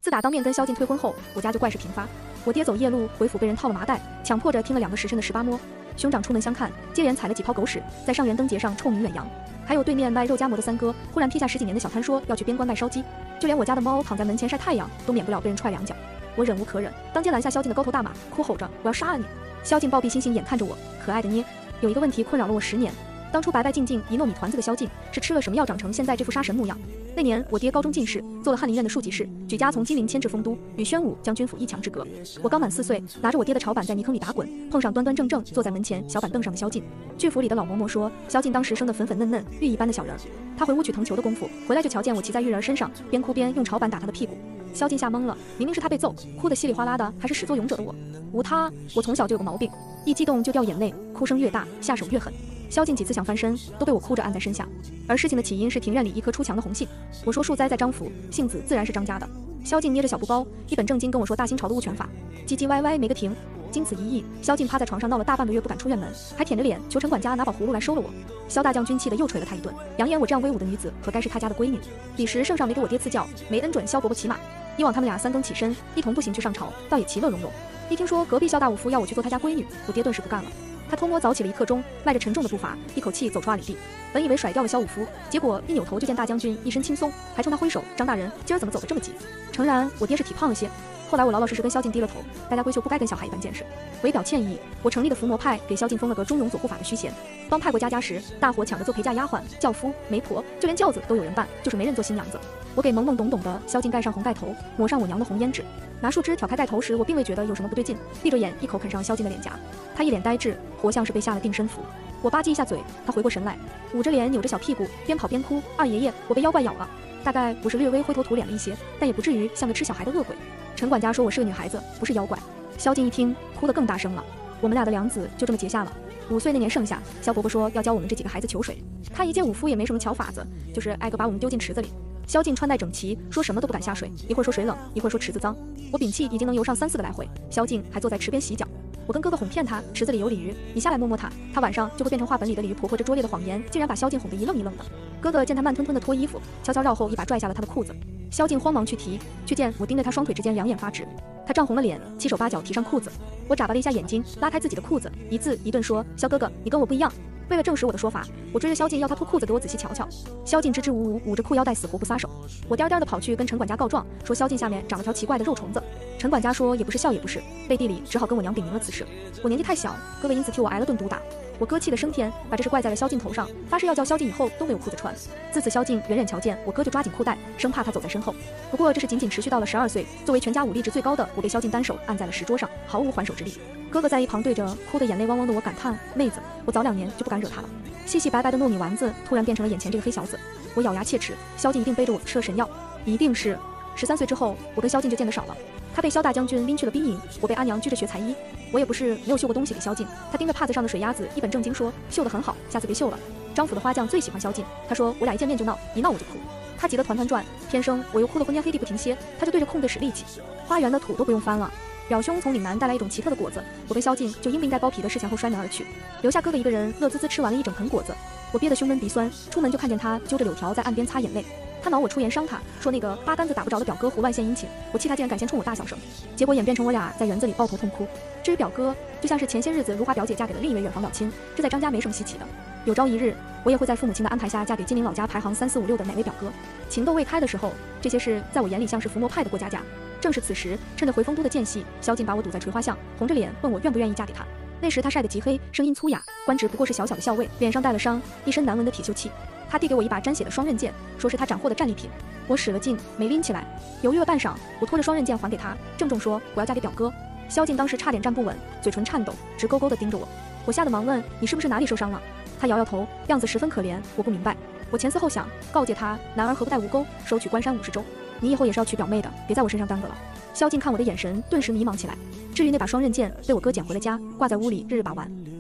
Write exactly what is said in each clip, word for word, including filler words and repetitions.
自打当面跟萧敬退婚后，我家就怪事频发。我爹走夜路回府被人套了麻袋，强迫着听了两个时辰的十八摸。兄长出门相看，接连踩了几泡狗屎，在上元灯节上臭名远扬。还有对面卖肉夹馍的三哥，忽然批下十几年的小摊说要去边关卖烧鸡。就连我家的猫躺在门前晒太阳，都免不了被人踹两脚。我忍无可忍，当街拦下萧敬的高头大马，哭吼着我要杀了你。萧敬暴毙星星眼看着我，可爱的捏。有一个问题困扰了我十年。当初白白净净一糯米团子的萧敬，是吃了什么药长成现在这副杀神模样？那年我爹高中进士，做了翰林院的庶吉士，举家从金陵迁至丰都，与宣武将军府一墙之隔。我刚满四岁，拿着我爹的草板在泥坑里打滚，碰上端端正正坐在门前小板凳上的萧敬。剧府里的老嬷嬷说，萧敬当时生得粉粉嫩嫩，玉一般的小人。他回屋取藤球的功夫，回来就瞧见我骑在玉人身上，边哭边用草板打他的屁股。萧敬吓懵了，明明是他被揍，哭得稀里哗啦的，还是始作俑者的我。无他，我从小就有个毛病，一激动就掉眼泪，哭声越大，下手越狠。萧敬几次想翻身，都被我哭着按在身下。而事情的起因是庭院里一棵出墙的红杏。我说树栽在张府，杏子自然是张家的。萧敬捏着小布包，一本正经跟我说大清朝的物权法，唧唧歪歪没个停。经此一役，萧敬趴在床上闹了大半个月不敢出院门，还舔着脸求陈管家拿宝葫芦来收了我。萧大将军气得又捶了他一顿，扬言我这样威武的女子可该是他家的闺女。彼时圣上没给我爹赐教，没恩准萧伯伯骑马。以往他们俩三更起身，一同步行去上朝，倒也其乐融融。一听说隔壁萧大武夫要我去做他家闺女，我爹顿时不干了。他偷摸早起了一刻钟，迈着沉重的步伐，一口气走出二里地。本以为甩掉了萧武夫，结果一扭头就见大将军一身轻松，还冲他挥手：“张大人，今儿怎么走得这么急？”诚然，我爹是体胖了些。后来我老老实实跟萧敬低了头，大家闺秀不该跟小孩一般见识。为表歉意，我成立的伏魔派给萧敬封了个中庸左护法的虚衔。帮派过家家时，大伙抢着做陪嫁丫鬟、轿夫、媒婆，就连轿子都有人办，就是没人做新娘子。我给懵懵懂懂的萧敬盖上红盖头，抹上我娘的红胭脂。拿树枝挑开盖头时，我并未觉得有什么不对劲，闭着眼一口啃上萧敬的脸颊。他一脸呆滞，活像是被下了定身符。我吧唧一下嘴，他回过神来，捂着脸扭着小屁股，边跑边哭：“二爷爷，我被妖怪咬了。”大概我是略微灰头土脸了一些，但也不至于像个吃小孩的恶鬼。陈管家说我是个女孩子，不是妖怪。萧敬一听，哭得更大声了。我们俩的梁子就这么结下了。五岁那年盛夏，萧伯伯说要教我们这几个孩子求水。他一介武夫也没什么巧法子，就是挨个把我们丢进池子里。萧敬穿戴整齐，说什么都不敢下水，一会儿说水冷，一会儿说池子脏。我屏气已经能游上三四个来回，萧敬还坐在池边洗脚。我跟哥哥哄骗他，池子里有鲤鱼，你下来摸摸它，他晚上就会变成话本里的鲤鱼婆婆。这拙劣的谎言竟然把萧敬哄得一愣一愣的。哥哥见他慢吞吞地脱衣服，悄悄绕后一把拽下了他的裤子。萧敬慌忙去提，却见我盯着他双腿之间两眼发直。他涨红了脸，七手八脚提上裤子。我眨巴了一下眼睛，拉开自己的裤子，一字一顿说：“萧哥哥，你跟我不一样。”为了证实我的说法，我追着萧敬要他脱裤子给我仔细瞧瞧。萧敬支支吾吾，捂着裤腰带死活不撒手。我颠颠地跑去跟陈管家告状，说萧敬下面长了条奇怪的肉虫子。陈管家说也不是笑也不是，背地里只好跟我娘禀明了此事。我年纪太小，哥哥因此替我挨了顿毒打。我哥气得升天，把这事怪在了萧敬头上，发誓要叫萧敬以后都没有裤子穿。自此萧敬远远瞧见我哥就抓紧裤带，生怕他走在身后。不过这是仅仅持续到了十二岁，作为全家武力值最高的我，被萧敬单手按在了石桌上，毫无还手之力。哥哥在一旁对着哭得眼泪汪汪的我感叹：“妹子，我早两年就不敢惹他了。”细细白白的糯米丸子突然变成了眼前这个黑小子。我咬牙切齿，萧敬一定背着我吃了神药，一定是。十三岁之后，我跟萧敬就见得少了。他被萧大将军拎去了兵营，我被阿娘拘着学才艺。我也不是没有绣过东西给萧敬，他盯着帕子上的水鸭子，一本正经说：“绣得很好，下次别绣了。”张府的花匠最喜欢萧敬，他说我俩一见面就闹，一闹我就哭。他急得团团转，天生我又哭得昏天黑地不停歇，他就对着空子使力气，花园的土都不用翻了。表兄从岭南带来一种奇特的果子，我跟萧敬就应不应该剥皮的事前后摔门而去，留下哥哥一个人乐滋滋吃完了一整盆果子。我憋得胸闷鼻酸，出门就看见他揪着柳条在岸边擦眼泪。他恼我出言伤他，说那个八竿子打不着的表哥胡乱献殷勤，我气他竟然敢先冲我大小声，结果演变成我俩在园子里抱头痛哭。至于表哥，就像是前些日子如花表姐嫁给了另一位远房表亲，这在张家没什么稀奇的。有朝一日，我也会在父母亲的安排下嫁给金陵老家排行三四五六的哪位表哥。情窦未开的时候，这些事在我眼里像是伏魔派的过家家。正是此时，趁着回丰都的间隙，萧敬把我堵在垂花巷，红着脸问我愿不愿意嫁给他。那时他晒得极黑，声音粗哑，官职不过是小小的校尉，脸上带了伤，一身难闻的铁锈气。他递给我一把沾血的双刃剑，说是他斩获的战利品。我使了劲，没拎起来。犹豫了半晌，我拖着双刃剑还给他，郑重说我要嫁给表哥。萧敬当时差点站不稳，嘴唇颤抖，直勾勾地盯着我。我吓得忙问你是不是哪里受伤了？他摇摇头，样子十分可怜。我不明白。我前思后想，告诫他男儿何不带吴钩，收取关山五十州。你以后也是要娶表妹的，别在我身上耽搁了。萧敬看我的眼神顿时迷茫起来。至于那把双刃剑，被我哥捡回了家，挂在屋里日日把玩。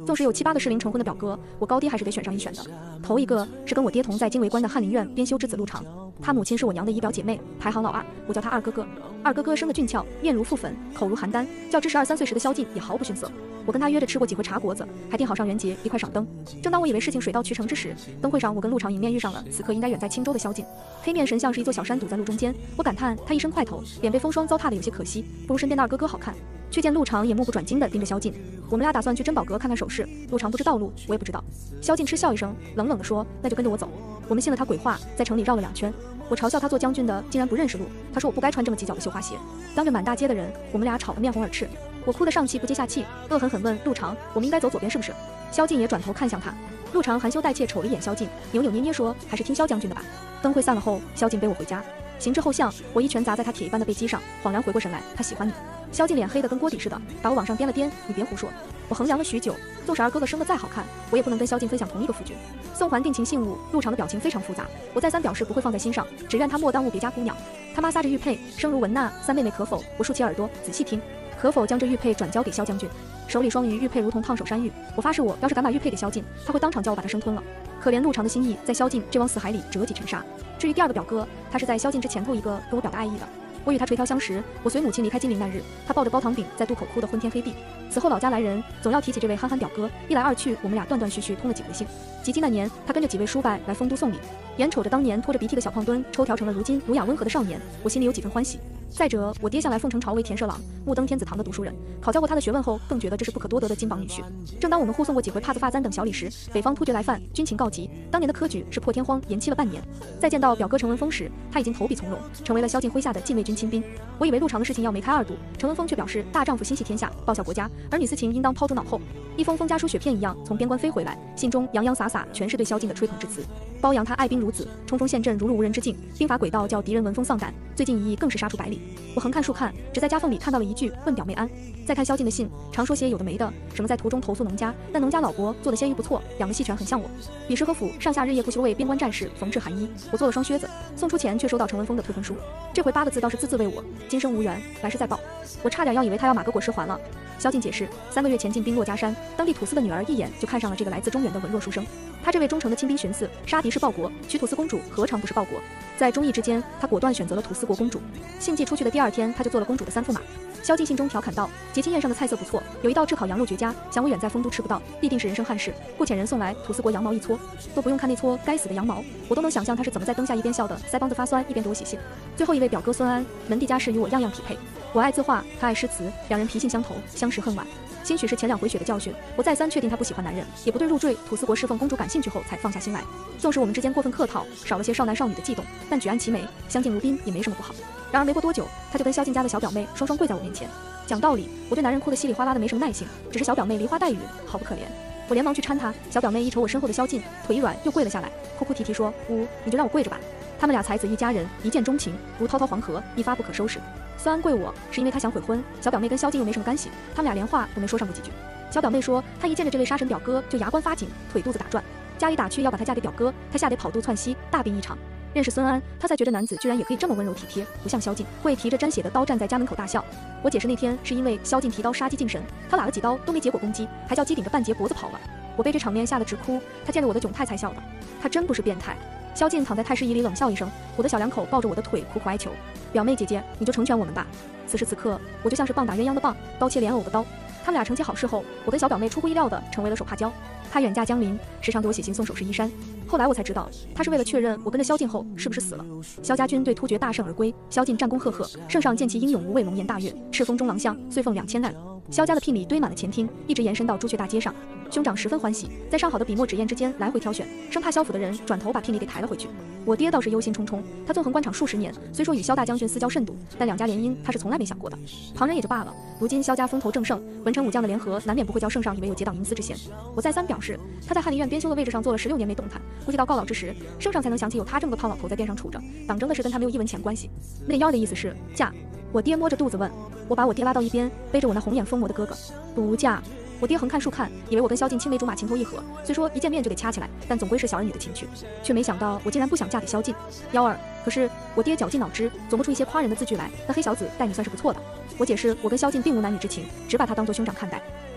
纵使有七八个适龄成婚的表哥，我高低还是得选上一选的。头一个是跟我爹同在经纬关的翰林院编修之子陆长，他母亲是我娘的姨表姐妹，排行老二，我叫他二哥哥。二哥哥生得俊俏，面如覆粉，口如邯郸，较之十二三岁时的萧劲也毫不逊色。我跟他约着吃过几回茶果子，还定好上元节一块赏灯。正当我以为事情水到渠成之时，灯会上我跟陆长迎面遇上了此刻应该远在青州的萧劲。黑面神像是一座小山堵在路中间，我感叹他一身块头，脸被风霜糟蹋的有些可惜，不如身边的二哥哥好看。却见陆长也目不转睛地盯着萧劲，我们俩打算去珍宝阁看看首饰，陆长不知道路，我也不知道。萧劲嗤笑一声，冷冷地说：“那就跟着我走。”我们信了他鬼话，在城里绕了两圈。我嘲笑他做将军的竟然不认识路，他说我不该穿这么挤脚的绣花鞋。当着满大街的人，我们俩吵得面红耳赤。我哭得上气不接下气，恶狠狠问陆长：“我们应该走左边是不是？”萧劲也转头看向他，陆长含羞带怯瞅了一眼萧劲，扭扭捏捏说：“还是听萧将军的吧。”灯会散了后，萧劲背我回家，行至后巷，我一拳砸在他铁一般的背肌上，恍然回过神来，他喜欢你。萧劲脸黑得跟锅底似的，把我往上颠了颠，你别胡说。我衡量了许久，纵使二哥哥生得再好看，我也不能跟萧劲分享同一个夫君。送还定情信物，陆长的表情非常复杂，我再三表示不会放在心上，只愿他莫耽误别家姑娘。他妈撒着玉佩，声如蚊呐，三妹妹可否？我竖起耳朵仔细听，可否将这玉佩转交给萧将军？手里双鱼玉佩如同烫手山芋，我发誓我要是敢把玉佩给萧劲，他会当场叫我把他生吞了。可怜陆长的心意在萧劲这汪死海里折戟沉沙。至于第二个表哥，他是在萧劲之前头一个跟我表达爱意的。我与他垂髫相识，我随母亲离开金陵那日，他抱着包糖饼在渡口哭得昏天黑地。此后老家来人总要提起这位憨憨表哥，一来二去，我们俩断断续续通了几回信。及笄那年，他跟着几位叔伯来丰都送礼，眼瞅着当年拖着鼻涕的小胖墩抽调成了如今儒雅温和的少年，我心里有几分欢喜。再者，我爹向来奉承朝为田舍郎，目登天子堂的读书人，考教过他的学问后，更觉得这是不可多得的金榜女婿。正当我们互送过几回帕子发簪等小礼时，北方突厥来犯，军情告急，当年的科举是破天荒延期了半年。再见到表哥程文峰时，他已经投笔从戎，成为了萧劲麾下的禁卫军亲兵。我以为陆长的事情要梅开二度，程文峰却表示大丈夫心系天下，报效国家，儿女私情应当抛诸脑后。一封封家书雪片一样从边关飞回来，信中洋洋洒洒全是对萧劲的吹捧之词，褒扬他爱兵如子，冲锋陷阵如入无人之境，兵法诡道叫敌人闻风丧胆，最近一役更是杀出百里。我横看竖看，只在夹缝里看到了一句问表妹安。再看萧劲的信，常说些有的没的，什么在途中投宿农家，但农家老伯做的鲜鱼不错，养的细犬很像我。彼时何府上下日夜不休为边关战士缝制寒衣，我做了双靴子，送出前却收到程文峰的退婚书，这回八个字倒是字字为我，今生无缘，来世再报。我差点要以为他要马革裹尸还了。萧劲解释，三个月前进兵珞珈山，当地土司的女儿一眼就看上了这个来自中原的文弱书生。他这位忠诚的亲兵寻思，杀敌是报国，娶土司公主何尝不是报国？在忠义之间，他果断选择了土司国公主。信寄出去的第二天，他就做了公主的三驸马。萧劲信中调侃道，节庆宴上的菜色不错，有一道炙烤羊肉绝佳，想我远在丰都吃不到，必定是人生憾事，故遣人送来土司国羊毛一撮。都不用看那撮该死的羊毛，我都能想象他是怎么在灯下一边笑得腮帮子发酸，一边给我写信。最后一位表哥孙安，门第家世与我样样匹配，我爱字画，他爱诗词，两人脾性相投，相识恨晚。兴许是前两回血的教训，我再三确定他不喜欢男人，也不对入赘土司国侍奉公主感兴趣后才放下心来。纵使我们之间过分客套，少了些少男少女的悸动，但举案齐眉，相敬如宾也没什么不好。然而没过多久，他就跟萧劲家的小表妹双双跪在我面前。讲道理，我对男人哭得稀里哗啦的没什么耐性，只是小表妹梨花带雨，好不可怜。我连忙去搀她，小表妹一瞅我身后的萧劲，腿一软又跪了下来，哭哭啼啼说：“呜，你就让我跪着吧。”他们俩才子一家人，一见钟情，如滔滔黄河，一发不可收拾。孙安跪我是因为他想悔婚，小表妹跟萧劲又没什么干系，他们俩连话都没说上过几句。小表妹说，她一见着这位杀神表哥就牙关发紧，腿肚子打转，家里打趣要把她嫁给表哥，她吓得跑肚窜稀，大病一场。认识孙安，她才觉得男子居然也可以这么温柔体贴，不像萧劲会提着沾血的刀站在家门口大笑。我解释那天是因为萧劲提刀杀鸡敬神，他打了几刀都没结果攻击，还叫鸡顶着半截脖子跑了。我被这场面吓得直哭，他见着我的窘态才笑的，他真不是变态。萧劲躺在太师椅里冷笑一声，我的小两口抱着我的腿苦苦哀求，表妹姐姐你就成全我们吧。此时此刻我就像是棒打鸳鸯的棒，刀切莲藕的刀。他们俩成其好事后，我跟小表妹出乎意料的成为了手帕交。她远嫁江陵，时常给我写信送首饰衣衫。后来我才知道，她是为了确认我跟着萧劲后是不是死了。萧家军对突厥大胜而归，萧劲战功赫赫，圣上见其英勇无畏，龙颜大悦，敕封中郎相，岁俸两千担。萧家的聘礼堆满了前厅，一直延伸到朱雀大街上。兄长十分欢喜，在上好的笔墨纸砚之间来回挑选，生怕萧府的人转头把聘礼给抬了回去。我爹倒是忧心忡忡，他纵横官场数十年，虽说与萧大将军私交甚笃，但两家联姻他是从来没想过的。旁人也就罢了，如今萧家风头正盛，文臣武将的联合难免不会叫圣上以为有结党营私之嫌。我再三表示，他在翰林院编修的位置上坐了十六年没动弹，估计到告老之时，圣上才能想起有他这么个胖老头在殿上杵着，党争的事跟他没有一文钱关系。那腰的意思是嫁。我爹摸着肚子问，我把我爹拉到一边，背着我那红眼疯魔的哥哥，不嫁。我爹横看竖看，以为我跟萧劲青梅竹马情投意合，虽说一见面就得掐起来，但总归是小儿女的情趣，却没想到我竟然不想嫁给萧劲。幺儿，可是我爹绞尽脑汁，总不出一些夸人的字句来，那黑小子待你算是不错的。我解释，我跟萧劲并无男女之情，只把他当作兄长看待。爹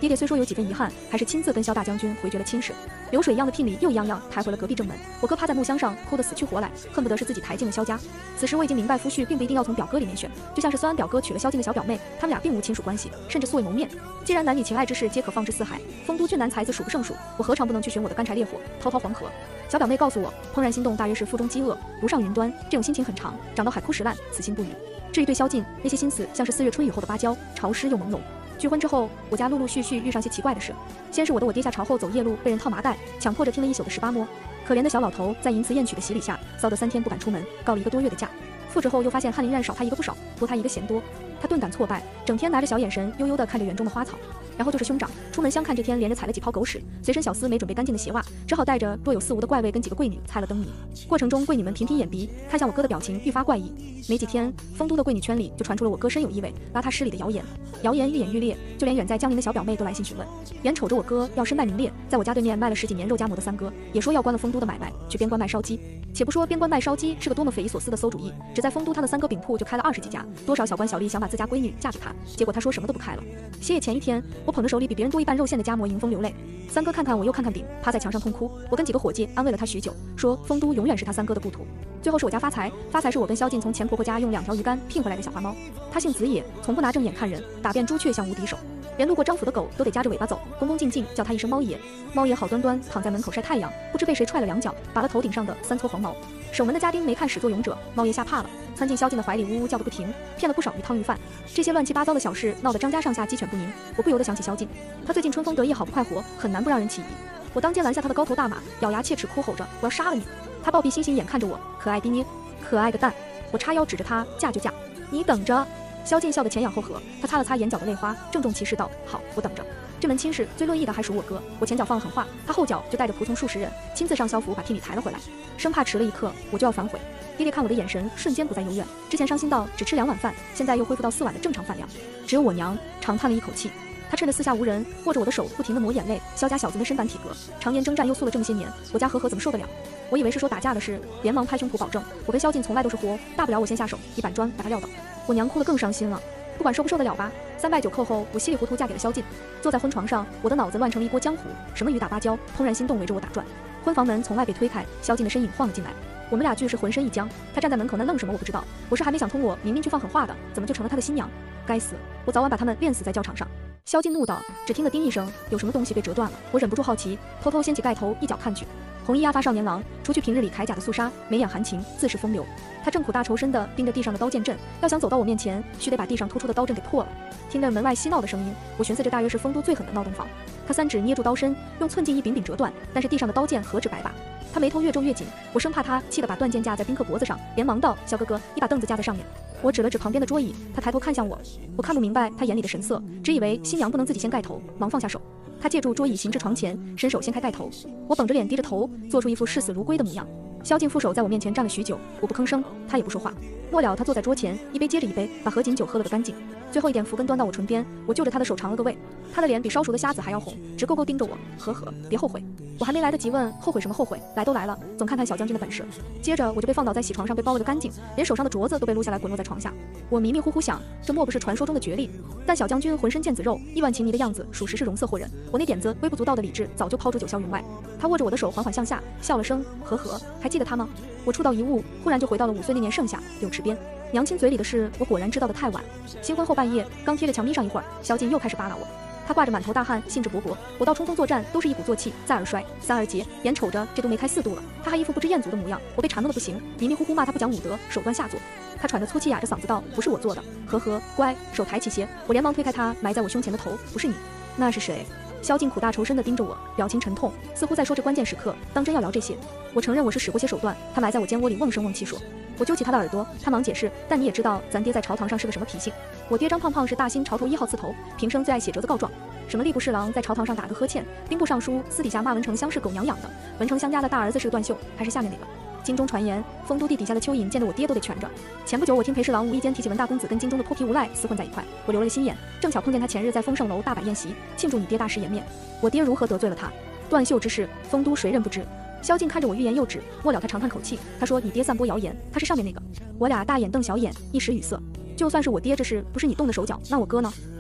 爹爹虽说有几分遗憾，还是亲自跟萧大将军回绝了亲事。流水一样的聘礼又一样样抬回了隔壁正门。我哥趴在木箱上，哭得死去活来，恨不得是自己抬进了萧家。此时我已经明白，夫婿并不一定要从表哥里面选，就像是孙安表哥娶了萧静的小表妹，他们俩并无亲属关系，甚至素未谋面。既然男女情爱之事皆可放之四海，丰都俊男才子数不胜数，我何尝不能去寻我的干柴烈火，滔滔黄河？小表妹告诉我，怦然心动大约是腹中饥饿，如上云端，这种心情很长，长到海枯石烂，此心不渝。至于对萧静，那些心思像是四月春雨后的芭蕉，潮湿又朦胧。聚婚之后，我家陆陆续续遇上些奇怪的事。先是我的我爹下朝后走夜路，被人套麻袋，强迫着听了一宿的十八摸。可怜的小老头在淫词艳曲的洗礼下，骚得三天不敢出门，告了一个多月的假。复职后又发现翰林院少他一个不少，多他一个嫌多。他顿感挫败，整天拿着小眼神悠悠地看着园中的花草。然后就是兄长出门相看，这天连着踩了几泡狗屎，随身小厮没准备干净的鞋袜，只好带着若有似无的怪味跟几个贵女猜了灯谜。过程中贵女们频频眼鼻，看向我哥的表情愈发怪异。没几天，丰都的贵女圈里就传出了我哥身有异味、邋遢失礼的谣言。谣言愈演愈烈，就连远在江宁的小表妹都来信询问。眼瞅着我哥要身败名裂，在我家对面卖了十几年肉夹馍的三哥，也说要关了丰都的买卖，去边关卖烧鸡。且不说边关卖烧鸡是个多么匪夷所思的馊主意，只在丰都他的三哥饼铺就开了二十几家，多少小官小吏想把自家闺女嫁给他，结果他说什么都不开了。歇业前一天，我捧着手里比别人多一半肉馅的夹馍迎风流泪。三哥看看我又看看饼，趴在墙上痛哭。我跟几个伙计安慰了他许久，说丰都永远是他三哥的故土。最后是我家发财，发财是我跟萧静从前婆婆家用两条鱼竿聘回来的小花猫。它姓子野，从不拿正眼看人，打遍朱雀像无敌手，连路过张府的狗都得夹着尾巴走，恭恭敬敬叫他一声猫爷。猫爷好端端躺在门口晒太阳，不知被谁踹了两脚，拔了头顶上的三撮黄毛。守门的家丁没看始作俑者，猫爷吓怕了，窜进萧静的怀里呜呜叫个不停，骗了不少鱼汤鱼饭。这些乱七八糟的小事闹得张家上下鸡犬不宁，我不由得想起萧静，他最近春风得意好不快活，很难不让人起疑。我当街拦下他的高头大马，咬牙切齿哭吼着我要杀了你。他暴毙星星眼看着我，可爱逼捏，可爱个蛋。我叉腰指着他，嫁就嫁，你等着。萧静笑得前仰后合，他擦了擦眼角的泪花，郑重其事道：好，我等着。这门亲事最乐意的还属我哥，我前脚放了狠话，他后脚就带着仆从数十人亲自上萧府把聘礼抬了回来，生怕迟了一刻我就要反悔。爹爹看我的眼神瞬间不再幽怨，之前伤心到只吃两碗饭，现在又恢复到四碗的正常饭量。只有我娘长叹了一口气，她趁着四下无人，握着我的手不停地抹眼泪。萧家小子们身板体格，常年征战又素了这么些年，我家和和怎么受得了？我以为是说打架的事，连忙拍胸脯保证，我跟萧静从来都是活，大不了我先下手，一板砖把他撂倒。我娘哭得更伤心了，不管受不受得了吧。三拜九叩后，我稀里糊涂嫁给了萧静。坐在婚床上，我的脑子乱成了一锅浆糊，什么雨打芭蕉，怦然心动围着我打转。婚房门从外被推开，萧静的身影晃了进来。我们俩俱是浑身一僵，他站在门口那愣什么我不知道。我是还没想通，我明明去放狠话的，怎么就成了他的新娘？该死，我早晚把他们练死在教场上。萧静怒道，只听得叮一声，有什么东西被折断了。我忍不住好奇，偷偷掀起盖头一脚看去。红衣阿发少年郎，除去平日里铠甲的肃杀，眉眼含情，自是风流。他正苦大仇深地盯着地上的刀剑阵，要想走到我面前，须得把地上突出的刀阵给破了。听着门外嬉闹的声音，我寻思这大约是丰都最狠的闹洞房。他三指捏住刀身，用寸劲一柄柄折断，但是地上的刀剑何止百把。他眉头越皱越紧，我生怕他气得把断剑架在宾客脖子上，连忙道：萧哥哥，一把凳子架在上面。我指了指旁边的桌椅，他抬头看向我，我看不明白他眼里的神色，只以为新娘不能自己先盖头，忙放下手。他借助桌椅行至床前，伸手掀开盖头，我绷着脸低着头，做出一副视死如归的模样。萧静负手在我面前站了许久，我不吭声，他也不说话。末了，他坐在桌前，一杯接着一杯，把合卺酒喝了个干净。最后一点福根端到我唇边，我就着他的手尝了个味。他的脸比烧熟的虾子还要红，直勾勾盯着我。呵呵，别后悔。我还没来得及问后悔什么后悔，来都来了，总看看小将军的本事。接着我就被放倒在喜床上，被包了个干净，连手上的镯子都被撸下来滚落在床下。我迷迷糊糊想，这莫不是传说中的绝力？但小将军浑身腱子肉，意乱情迷的样子，属实是容色惑人。我那点子微不足道的理智早就抛诸九霄云外。他握着我的手缓缓向下，笑了声，呵呵，还记得他吗？我触到一物，忽然就回到了五岁那年盛夏，柳池边。娘亲嘴里的事，我果然知道的太晚。新婚后半夜，刚贴着墙眯上一会儿，萧静又开始扒拉我。他挂着满头大汗，兴致勃勃，我到冲锋作战都是一鼓作气，再而衰，三而竭，眼瞅着这都没开四度了，他还一副不知彦祖的模样，我被缠弄得不行，迷迷糊糊骂他不讲武德，手段下作。他喘着粗气，哑着嗓子道：不是我做的，呵呵，乖，手抬起些。我连忙推开他埋在我胸前的头，不是你，那是谁？萧静苦大仇深地盯着我，表情沉痛，似乎在说这关键时刻当真要聊这些。我承认我是使过些手段。他埋在我肩窝里瓮声瓮气说。我揪起他的耳朵，他忙解释，但你也知道咱爹在朝堂上是个什么脾性。我爹张胖胖是大兴朝头一号刺头，平生最爱写折子告状，什么吏部侍郎在朝堂上打个呵欠，兵部尚书私底下骂文丞相是狗娘养的，文丞相家的大儿子是个断袖，还是下面哪个？京中传言，丰都地底下的蚯蚓见得我爹都得蜷着。前不久我听裴侍郎无意间提起文大公子跟京中的泼皮无赖厮混在一块，我留了心眼，正巧碰见他前日在丰盛楼大摆宴席，庆祝你爹大师颜面。我爹如何得罪了他？断袖之事，丰都谁人不知？萧静看着我欲言又止，末了他长叹口气，他说你爹散播谣言，他是上面那个。我俩大眼瞪小眼，一时语塞。就算是我爹这事不是你动的手脚，那我哥呢？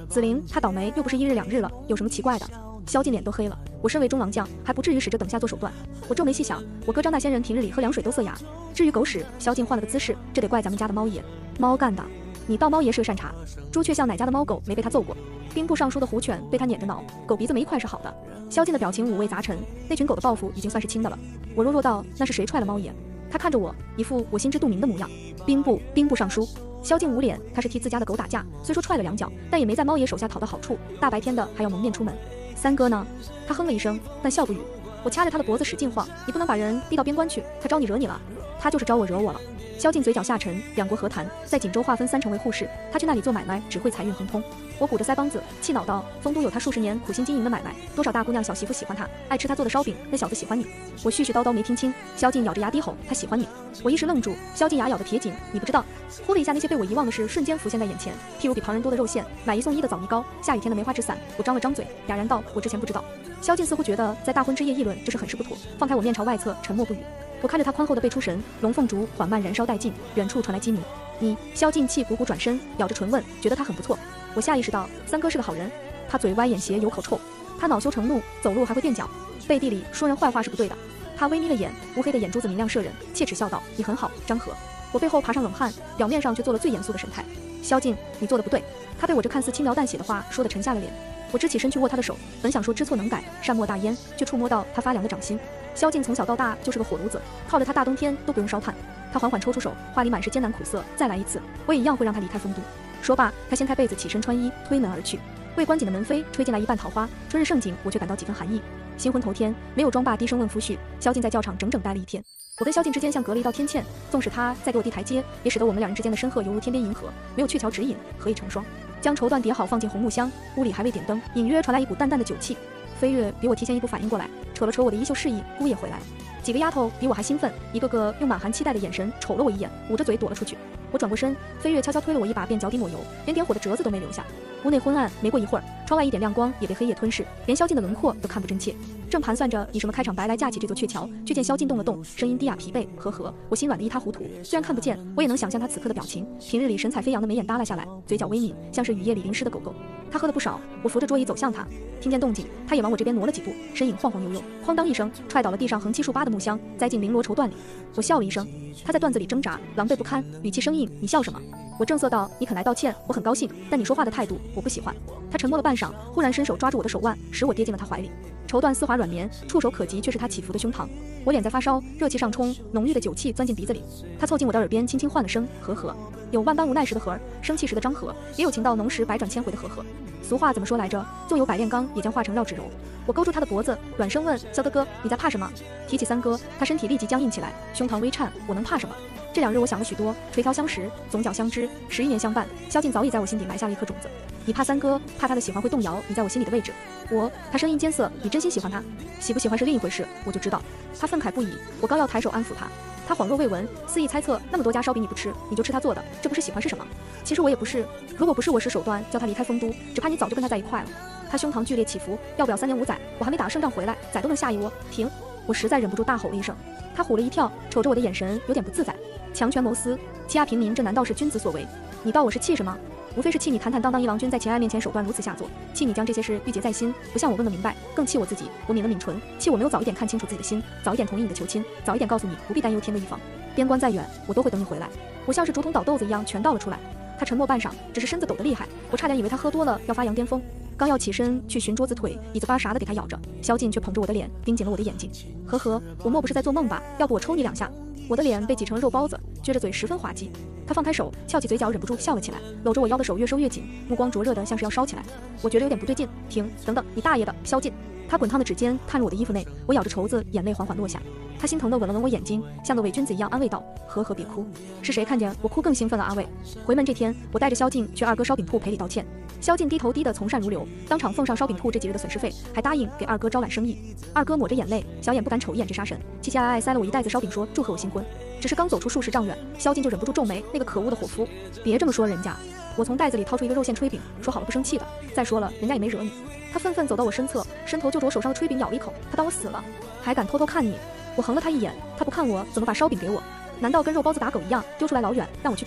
紫菱，他倒霉又不是一日两日了，有什么奇怪的？萧劲脸都黑了，我身为中郎将，还不至于使这等下做手段。我皱眉细想，我哥张大仙人平日里喝凉水都塞牙，至于狗屎，萧劲换了个姿势，这得怪咱们家的猫爷，猫干的。你道猫爷是个善茬，朱雀像哪家的猫狗没被他揍过？兵部尚书的虎犬被他撵着挠，狗鼻子没一块是好的。萧劲的表情五味杂陈，那群狗的报复已经算是轻的了。我弱弱道，那是谁踹了猫爷？他看着我，一副我心知肚明的模样。兵部，兵部尚书。萧劲捂脸，他是替自家的狗打架，虽说踹了两脚，但也没在猫爷手下讨到好处，大白天的还要蒙面出门。三哥呢？他哼了一声，但笑不语。我掐着他的脖子使劲晃，你不能把人逼到边关去，他招你惹你了？他就是招我惹我了。萧劲嘴角下沉，两国和谈，在锦州划分三城为护士，他去那里做买卖，只会财运亨通。我鼓着腮帮子，气恼道：丰都有他数十年苦心经营的买卖，多少大姑娘小媳妇喜欢他，爱吃他做的烧饼，那小子喜欢你。我絮絮叨叨没听清，萧劲咬着牙低吼：他喜欢你。我一时愣住，萧劲牙咬得铁紧，你不知道。呼了一下，那些被我遗忘的事瞬间浮现在眼前，譬如比旁人多的肉馅，买一送一的枣泥糕，下雨天的梅花纸伞。我张了张嘴，哑然道：我之前不知道。萧劲似乎觉得在大婚之夜议论这是很是不妥，放开我面朝外侧，沉默不语。我看着他宽厚的背出神，龙凤烛缓慢燃烧殆尽，远处传来鸡鸣。你，萧劲气鼓鼓转身，咬着唇问，觉得他很不错。我下意识道，三哥是个好人。他嘴歪眼斜，有口臭。他恼羞成怒，走路还会垫脚，背地里说人坏话是不对的。他微眯了眼，乌黑的眼珠子明亮摄人，切齿笑道：你很好，张和。我背后爬上冷汗，表面上却做了最严肃的神态。萧劲，你做的不对。他被我这看似轻描淡写的话说得沉下了脸。我支起身去握他的手，本想说知错能改，善莫大焉，却触摸到他发凉的掌心。萧劲从小到大就是个火炉子，靠着他大冬天都不用烧炭。他缓缓抽出手，话里满是艰难苦涩。再来一次，我也一样会让他离开丰都。说罢，他掀开被子，起身穿衣，推门而去。未关紧的门扉吹进来一半桃花，春日盛景，我却感到几分寒意。新婚头天，没有妆罢，低声问夫婿。萧劲在教场整整待了一天。我跟萧劲之间像隔了一道天堑，纵使他再给我递台阶，也使得我们两人之间的深壑犹如天边银河，没有鹊桥指引，何以成双？将绸缎叠好，放进红木箱，屋里还未点灯，隐约传来一股淡淡的酒气。飞跃比我提前一步反应过来，扯了扯我的衣袖示意，姑爷回来了。几个丫头比我还兴奋，一个个用满含期待的眼神瞅了我一眼，捂着嘴躲了出去。我转过身，飞跃悄悄推了我一把，便脚底抹油，连点火的折子都没留下。屋内昏暗，没过一会儿，窗外一点亮光也被黑夜吞噬，连萧劲的轮廓都看不真切。正盘算着以什么开场白来架起这座鹊桥，却见萧劲动了动，声音低哑疲惫，呵呵。我心软得一塌糊涂，虽然看不见，我也能想象他此刻的表情。平日里神采飞扬的眉眼耷拉下来，嘴角微抿，像是雨夜里淋湿的狗狗。他喝了不少，我扶着桌椅走向他，听见动静，他也往我这边挪了几步，身影晃晃悠悠，哐当一声踹倒了地上横七竖八的木箱，栽进绫罗绸缎里。我笑了一声，他在缎子里挣扎，狼狈不堪，语气生硬，你笑什么？我正色道，你肯来道歉，我很高兴，但你说话的态度我不喜欢。他沉默了半晌，忽然伸手抓住我的手腕，使我跌进了他怀里。绸缎丝滑软绵，触手可及，却是他起伏的胸膛。我脸在发烧，热气上冲，浓郁的酒气钻进鼻子里。他凑近我的耳边，轻轻唤了声呵呵。有万般无奈时的和儿，生气时的张和，也有情到浓时百转千回的和和。俗话怎么说来着？纵有百炼钢，也将化成绕指柔。我勾住他的脖子，软声问：萧哥哥，你在怕什么？提起三哥，他身体立即僵硬起来，胸膛微颤。我能怕什么？这两日我想了许多，垂髫相识，总角相知，十一年相伴，萧劲早已在我心底埋下了一颗种子。你怕三哥，怕他的喜欢会动摇你在我心里的位置。我，他声音艰涩，你真心喜欢他？喜不喜欢是另一回事，我就知道。他愤慨不已，我刚要抬手安抚他，他恍若未闻，肆意猜测，那么多家烧饼你不吃，你就吃他做的，这不是喜欢是什么？其实我也不是，如果不是我使手段叫他离开丰都，只怕你早就跟他在一块了。他胸膛剧烈起伏，要不了三年五载，我还没打胜仗回来，崽都能下一窝。停！我实在忍不住大吼了一声。他唬了一跳，瞅着我的眼神有点不自在。强权谋私，欺压平民，这难道是君子所为？你道我是气什么？无非是气你坦坦荡荡一郎君在秦爱面前手段如此下作，气你将这些事郁结在心，不向我问个明白，更气我自己。我抿了抿唇，气我没有早一点看清楚自己的心，早一点同意你的求亲，早一点告诉你不必担忧天的一方。边关再远，我都会等你回来。我像是竹筒倒豆子一样全倒了出来。他沉默半晌，只是身子抖得厉害，我差点以为他喝多了要发羊癫疯。刚要起身去寻桌子腿椅子把啥的给他咬着，萧劲却捧着我的脸，盯紧了我的眼睛。呵呵，我莫不是在做梦吧？要不我抽你两下？我的脸被挤成了肉包子，撅着嘴十分滑稽。他放开手，翘起嘴角，忍不住笑了起来，搂着我腰的手越收越紧，目光灼热的像是要烧起来。我觉得有点不对劲，停，等等，你大爷的，萧劲！他滚烫的指尖探入我的衣服内，我咬着绸子，眼泪缓缓落下。他心疼地吻了吻我眼睛，像个伪君子一样安慰道：呵呵，别哭。是谁看见我哭更兴奋了？阿伟。回门这天，我带着萧劲去二哥烧饼铺赔礼道歉。萧劲低头低得从善如流，当场奉上烧饼铺这几日的损失费，还答应给二哥招揽生意。二哥抹着眼泪，小眼不敢瞅一眼这杀神，气气哀哀塞了我一袋子烧饼，说祝贺我新婚。只是刚走出数十丈远，萧劲就忍不住皱眉，那个可恶的伙夫，别这么说人家。我从袋子里掏出一个肉馅炊饼，说好了不生气的。再说了，人家也没惹你。他愤愤走到我身侧，伸头就着我手上的炊饼咬了一口，他当我死了，还敢偷偷看你。我横了他一眼，他不看我，怎么把烧饼给我？难道跟肉包子打狗一样，丢出来老远，让我去叼？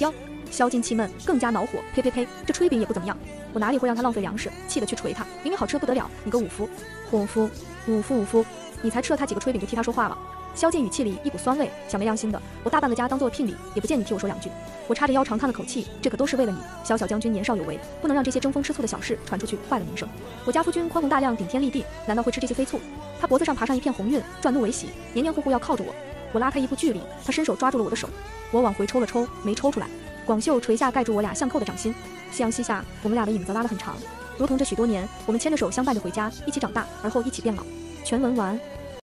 萧劲气闷，更加恼火，呸呸呸，这炊饼也不怎么样，我哪里会让他浪费粮食？气得去捶他，明明好吃的不得了，你个武夫！武夫，武夫，武夫，你才吃了他几个炊饼就替他说话了。萧劲语气里一股酸味，想没良心的，我大半个家当做聘礼，也不见你替我说两句。我叉着腰长叹了口气，这可都是为了你，萧小将军年少有为，不能让这些争风吃醋的小事传出去，坏了名声。我家夫君宽宏大量，顶天立地，难道会吃这些飞醋？他脖子上爬上一片红晕，转怒为喜，黏黏糊糊要靠着我。我拉开一步距离，他伸手抓住了我的手，我往回抽了抽，没抽出来。广袖垂下盖住我俩相扣的掌心，夕阳西下，我们俩的影子拉得很长，如同这许多年我们牵着手相伴着回家，一起长大，而后一起变老。全文完。